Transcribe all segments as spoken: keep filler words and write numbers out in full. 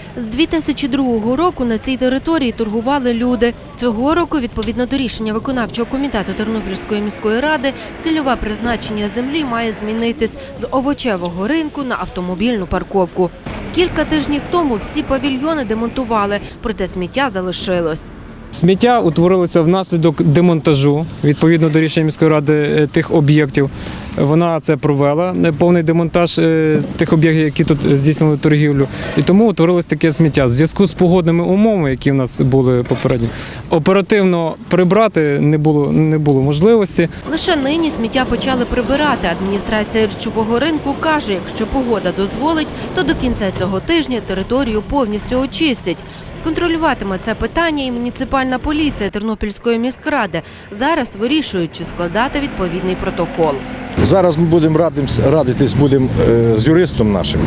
З дві тисячі другого року на цій території торгували люди. Цього року, відповідно до рішення виконавчого комітету Тернопільської міської ради, цільове призначення землі має змінитись з овочевого ринку на автомобільну парковку. Кілька тижнів тому всі павільйони демонтували, проте сміття залишилось. Сміття утворилося внаслідок демонтажу, відповідно до рішення міської ради тих об'єктів. Вона це провела, повний демонтаж тих об'єктів, які тут здійснювали торгівлю. І тому утворилось таке сміття. В зв'язку з погодними умовами, які в нас були попередньо, оперативно прибрати не було, не було можливості. Лише нині сміття почали прибирати. Адміністрація речового ринку каже, якщо погода дозволить, то до кінця цього тижня територію повністю очистять. Контролюватиме це питання і муніципальна поліція Тернопільської міськради. Зараз вирішують, чи складати відповідний протокол. Зараз ми будемо радитись будемо з юристом нашим,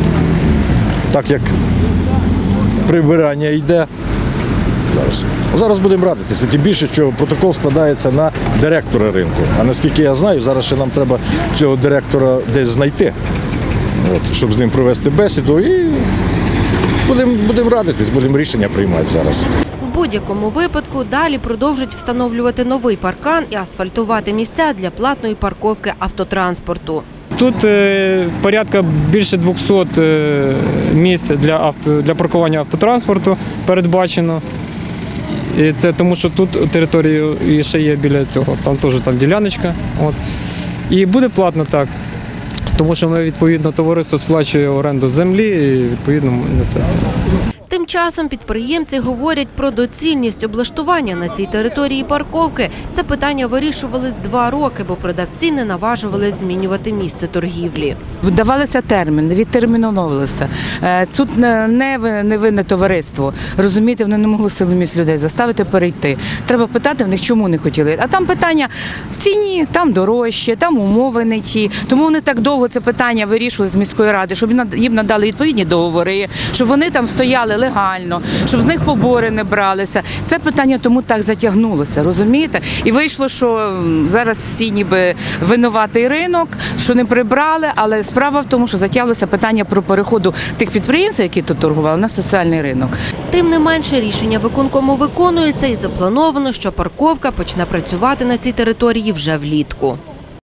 так як прибирання йде. Зараз, Зараз будемо радитися, тим більше, що протокол складається на директора ринку. А наскільки я знаю, зараз ще нам треба цього директора десь знайти, от, щоб з ним провести бесіду. І будемо будем радитись, будемо рішення приймати зараз. В будь-якому випадку далі продовжать встановлювати новий паркан і асфальтувати місця для платної парковки автотранспорту. Тут е, порядка більше двохсот е, місць для, авто, для паркування автотранспорту передбачено. І це тому, що тут територія і ще є біля цього, там теж там діляночка. От. І буде платно так, тому що ми, відповідно, товариство сплачує оренду землі і, відповідно, несе це. Тим часом підприємці говорять про доцільність облаштування на цій території парковки. Це питання вирішувались два роки, бо продавці не наважувались змінювати місце торгівлі. Давалися терміни, відтерміновувалися. Тут невинне товариство. Розумієте, вони не могли силоміць людей заставити перейти. Треба питати в них, чому не хотіли. А там питання в ціні, там дорожче, там умови не ті. Тому вони так довго це питання вирішували з міської ради, щоб їм надали відповідні договори, щоб вони там стояли легально, щоб з них побори не бралися. Це питання тому так затягнулося, розумієте? І вийшло, що зараз всі ніби винуватий ринок, що не прибрали, але справа в тому, що затягнулося питання про переходу тих підприємців, які тут торгували, на соціальний ринок. Тим не менше, рішення виконкому виконується і заплановано, що парковка почне працювати на цій території вже влітку.